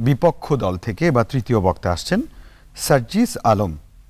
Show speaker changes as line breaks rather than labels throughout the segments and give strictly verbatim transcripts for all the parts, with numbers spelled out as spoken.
বিপক্ষ দল থেকে বা তৃতীয় বক্তা আসছেন সার্জিস আলম।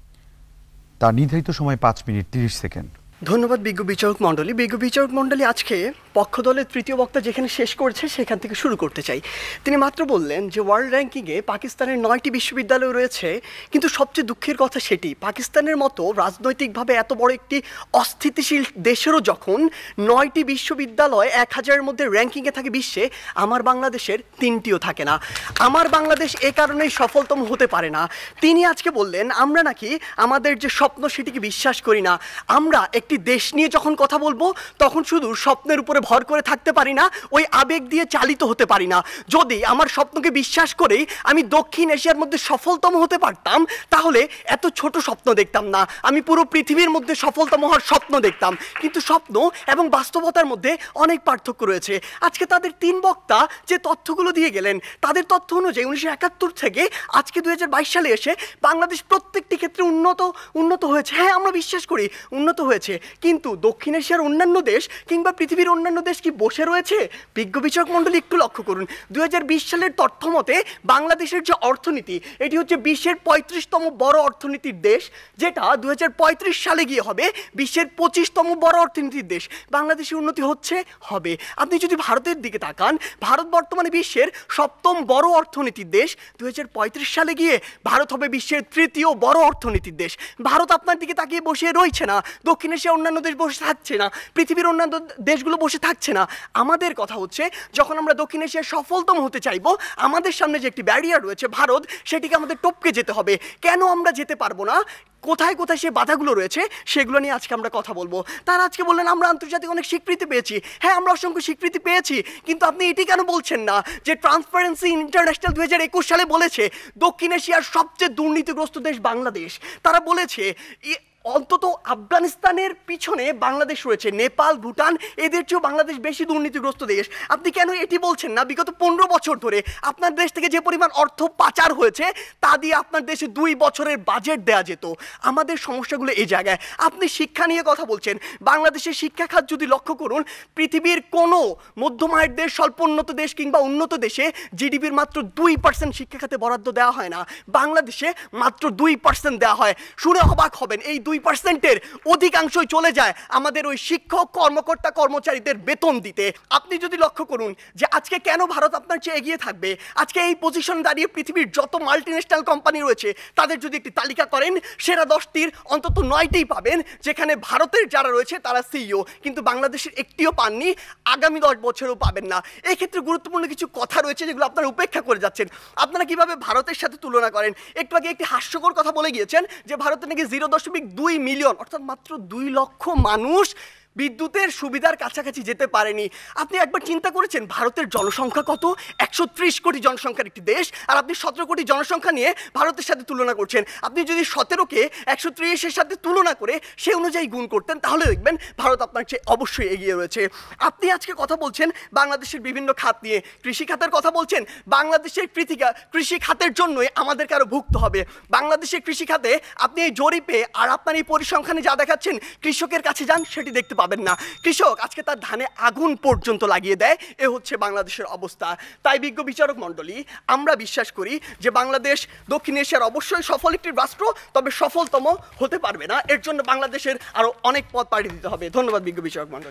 তার নির্ধারিত সময় পাঁচ মিনিট তিরিশ সেকেন্ড।
ধন্যবাদ বিজ্ঞ বিচারক মণ্ডলী। বিজ্ঞ বিচারক মণ্ডলী, আজকে পক্ষ দলের তৃতীয় বক্তা যেখানে শেষ করেছে সেখান থেকে শুরু করতে চাই। তিনি মাত্র বললেন যে ওয়ার্ল্ড র্যাঙ্কিংয়ে পাকিস্তানের নয়টি বিশ্ববিদ্যালয় রয়েছে, কিন্তু সবচেয়ে দুঃখের কথা সেটি পাকিস্তানের মতো রাজনৈতিকভাবে এত বড় একটি অস্থিতিশীল দেশেরও যখন নয়টি বিশ্ববিদ্যালয় এক হাজারের মধ্যে র্যাঙ্কিংয়ে থাকে বিশ্বে, আমার বাংলাদেশের তিনটিও থাকে না। আমার বাংলাদেশ এ কারণেই সফলতম হতে পারে না। তিনি আজকে বললেন আমরা নাকি আমাদের যে স্বপ্ন সেটিকে বিশ্বাস করি না। আমরা একটি দেশ নিয়ে যখন কথা বলবো তখন শুধু স্বপ্নের উপরে ভর করে থাকতে পারি না, ওই আবেগ দিয়ে চালিত হতে পারি না। যদি আমার স্বপ্নকে বিশ্বাস করেই আমি দক্ষিণ এশিয়ার মধ্যে সফলতম হতে পারতাম, তাহলে এত ছোট স্বপ্ন দেখতাম না, আমি পুরো পৃথিবীর মধ্যে সফলতম হওয়ার স্বপ্ন দেখতাম। কিন্তু স্বপ্ন এবং বাস্তবতার মধ্যে অনেক পার্থক্য রয়েছে। আজকে তাদের তিন বক্তা যে তথ্যগুলো দিয়ে গেলেন, তাদের তথ্য অনুযায়ী উনিশশো একাত্তর থেকে আজকে দুই হাজার বাইশ সালে এসে বাংলাদেশ প্রত্যেকটি ক্ষেত্রে উন্নত উন্নত হয়েছে। হ্যাঁ, আমরা বিশ্বাস করি উন্নত হয়েছে, কিন্তু দক্ষিণ এশিয়ার অন্যান্য দেশ কিংবা পৃথিবীর অন্যান্য দেশ কি বসে রয়েছে? বিজ্ঞ বিচারক মণ্ডলী একটু লক্ষ্য করুন, দুই হাজার বিশ সালের তথ্য মতে বাংলাদেশের যে অর্থনীতি, এটি হচ্ছে বিশ্বের পঁয়ত্রিশতম বড় অর্থনীতির দেশ, যেটা দুই হাজার পঁয়ত্রিশ সালে গিয়ে হবে বিশ্বের পঁচিশতম বড় অর্থনীতির দেশ। বাংলাদেশের উন্নতি হচ্ছে, হবে। আপনি যদি ভারতের দিকে তাকান, ভারত বর্তমানে বিশ্বের সপ্তম বড় অর্থনীতির দেশ। দুই হাজার পঁয়ত্রিশ সালে গিয়ে ভারত হবে বিশ্বের তৃতীয় বড় অর্থনীতির দেশ। ভারত আপনার দিকে তাকিয়ে বসে রয়েছে না, দক্ষিণ এশিয়ার অন্যান্য দেশ বসে থাকছে না, পৃথিবীর অন্যান্য দেশগুলো বসে থাকছে না। আমাদের কথা হচ্ছে যখন আমরা দক্ষিণ এশিয়ার সফলতম হতে চাইবো, আমাদের সামনে যে একটি ব্যারিয়ার রয়েছে ভারত, সেটিকে আমাদের টপকে যেতে হবে। কেন আমরা যেতে পারবো না, কোথায় কোথায় সে বাধাগুলো রয়েছে, সেগুলো নিয়ে আজকে আমরা কথা বলবো। তারা আজকে বললেন আমরা আন্তর্জাতিক অনেক স্বীকৃতি পেয়েছি। হ্যাঁ, আমরা অসংখ্য স্বীকৃতি পেয়েছি, কিন্তু আপনি এটি কেন বলছেন না যে ট্রান্সপারেন্সি ইন্টারন্যাশনাল দুই হাজার একুশ সালে বলেছে দক্ষিণ এশিয়ার সবচেয়ে দুর্নীতিগ্রস্ত দেশ বাংলাদেশ। তারা বলেছে অন্তত আফগানিস্তানের পিছনে বাংলাদেশ রয়েছে, নেপাল, ভুটান, এদের চেয়েও বাংলাদেশ বেশি দুর্নীতিগ্রস্ত দেশ। আপনি কেন এটি বলছেন না? বিগত পনেরো বছর ধরে আপনার দেশ থেকে যে পরিমাণ অর্থ পাচার হয়েছে, তা দিয়ে আপনার দেশে দুই বছরের বাজেট দেওয়া যেত। আমাদের সমস্যাগুলো এই জায়গায়। আপনি শিক্ষা নিয়ে কথা বলছেন, বাংলাদেশের শিক্ষা খাত যদি লক্ষ্য করুন, পৃথিবীর কোনো মধ্যম আয়ের দেশ, স্বল্পোন্নত দেশ কিংবা উন্নত দেশে জিডিপির মাত্র দুই পার্সেন্ট শিক্ষা খাতে বরাদ্দ দেওয়া হয় না, বাংলাদেশে মাত্র দুই পার্সেন্ট দেওয়া হয়। শুনে অবাক হবেন, এই দুই পার্সেন্টের অধিকাংশই চলে যায় আমাদের ওই শিক্ষক, কর্মকর্তা, কর্মচারীদের বেতন দিতে। আপনি যদি লক্ষ্য করুন যে আজকে কেন ভারত আপনার চেয়ে এগিয়ে থাকবে, আজকে এই পজিশন দাঁড়িয়ে পৃথিবীর যত মাল্টিন্যাশনাল কোম্পানি রয়েছে তাদের যদি একটি তালিকা করেন, সেরা দশটির অন্তত নয়টিই পাবেন যেখানে ভারতের যারা রয়েছে তারা সিইও, কিন্তু বাংলাদেশের একটিও পাননি, আগামী দশ বছরেও পাবেন না। এই ক্ষেত্রে গুরুত্বপূর্ণ কিছু কথা রয়েছে যেগুলো আপনারা উপেক্ষা করে যাচ্ছেন। আপনারা কিভাবে ভারতের সাথে তুলনা করেন? একটু আগে একটি হাস্যকর কথা বলে গিয়েছেন যে ভারতে নাকি জিরো দশমিক দুই মিলিয়ন অর্থাৎ মাত্র দুই লক্ষ মানুষ বিদ্যুতের সুবিধার কাছাকাছি যেতে পারেনি। আপনি একবার চিন্তা করেছেন ভারতের জনসংখ্যা কত? একশো ত্রিশ কোটি জনসংখ্যার একটি দেশ, আর আপনি সতেরো কোটি জনসংখ্যা নিয়ে ভারতের সাথে তুলনা করছেন। আপনি যদি সতেরোকে একশো ত্রিশের সাথে তুলনা করে সে অনুযায়ী গুণ করতেন, তাহলে দেখবেন ভারত আপনার চেয়ে অবশ্যই এগিয়ে রয়েছে। আপনি আজকে কথা বলছেন বাংলাদেশের বিভিন্ন খাত নিয়ে, কৃষি খাতের কথা বলছেন। বাংলাদেশের কৃষিকা কৃষি খাতের জন্যই আমাদের কারো ভুগতে হবে। বাংলাদেশের কৃষি খাতে আপনি এই জরিপে আর আপনার এই পরিসংখ্যানে যা দেখাচ্ছেন, কৃষকের কাছে যান সেটি দেখতে পাবেন না। কৃষক আজকে তার ধানে আগুন পর্যন্ত লাগিয়ে দেয়। এ হচ্ছে বাংলাদেশের অবস্থা। তাই বিজ্ঞ বিচারক মণ্ডলী, আমরা বিশ্বাস করি যে বাংলাদেশ দক্ষিণ এশিয়ার অবশ্যই সফল একটি রাষ্ট্র, তবে সফলতম হতে পারবে না। এর জন্য বাংলাদেশের আরো অনেক পথ পাড়ি দিতে হবে। ধন্যবাদ বিজ্ঞ বিচারক মণ্ডলী।